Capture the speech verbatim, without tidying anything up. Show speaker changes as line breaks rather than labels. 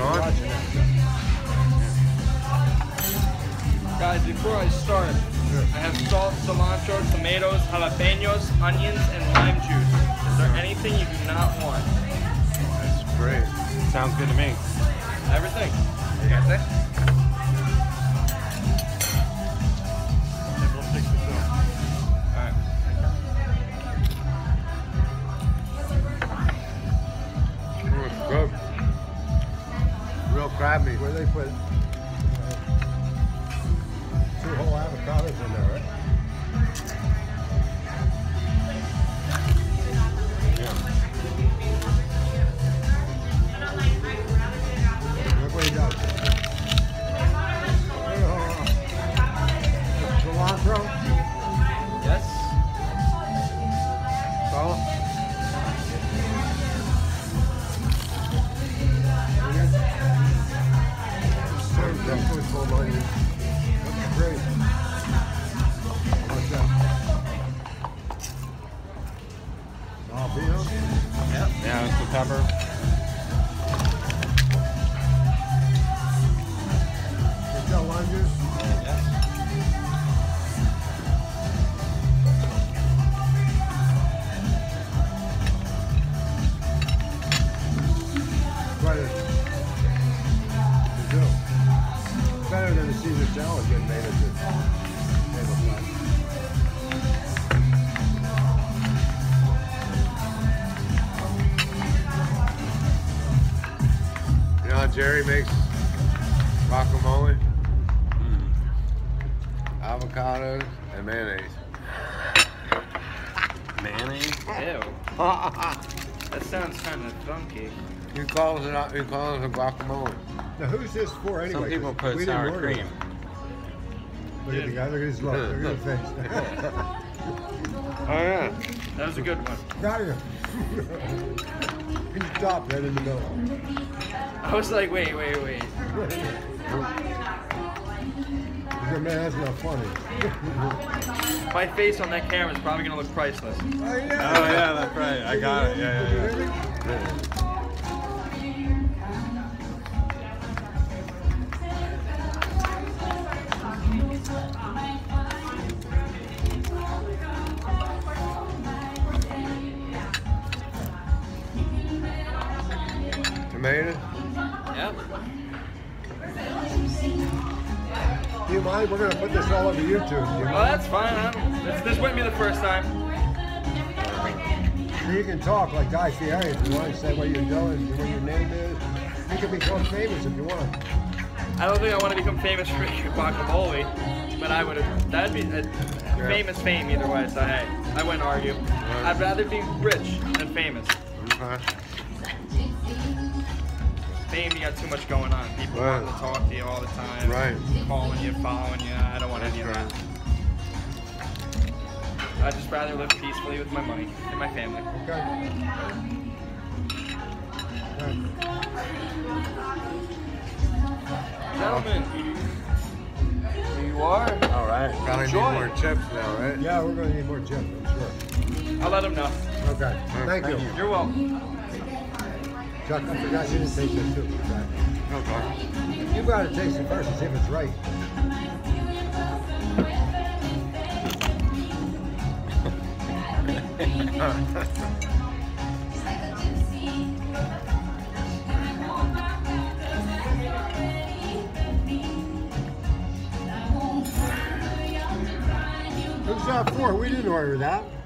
on?
Watching that.
Guys, before I start, I have salt, cilantro, tomatoes, jalapenos, onions, and lime juice. Is there anything you do not want?
That's great.
Sounds good to me.
Everything. You got that?
We'll fix this up.
Alright.
Oh, it's good. Real crabby.
Where they put uh, two whole avocados in there, right? Look what he does. Cilantro.
Yes.
Salt.
Served up with full onion. Looks great. What's that? Jalapeno?
Yep.
Yeah, it's the pepper.
Is that lime juice?
Yes.
Quite a to do. Better than the Caesar salad getting made at the table flat.
You know how Jerry makes guacamole?
Mm.
Avocados and mayonnaise.
Mayonnaise?
Ew. That sounds kind of funky.
He calls it out, he calls it a guacamole.
Now who's this for anyway?
Some people
'Cause
put
we didn't
sour
order
cream.
it. Look at the guy, look at his look, look at his face.
Oh yeah.
That was a good one.
Got you. He stopped right in the middle.
I was like, wait, wait, wait.
He said, man, that's not funny.
My face on that camera is probably going to look priceless.
Oh,
Oh yeah, that's right. I got it. Yeah, yeah, yeah.
Tomato?
Yep.
Do you mind? We're going to put this all over YouTube. Do you
Well,
mind?
that's fine. I'm, this, this wouldn't be the first time.
You can talk like Guy Fieri if you want to say what you're doing, what your name is. You can become famous if you want.
I don't think I want to become famous for making guacamole, but I would have. That'd be a, a famous fame either way. So hey, I wouldn't argue. I'd rather be rich than famous.
Okay.
Fame, you got too much going on. People
Right.
want to talk to you all the time.
Right.
Calling you, following you. I don't want any of that. I'd just rather live peacefully with my money and my family.
Okay. Okay.
Gentlemen, here you are.
All right.
Probably need
Enjoy.
more chips now, right?
Yeah, we're going to need more chips, I'm sure.
I'll let them know.
Okay. Thank you.
You're welcome.
Chuck, I forgot you didn't taste this too. Right.
Okay.
You got to taste it first and see if it's right. Who's that for? We didn't order that.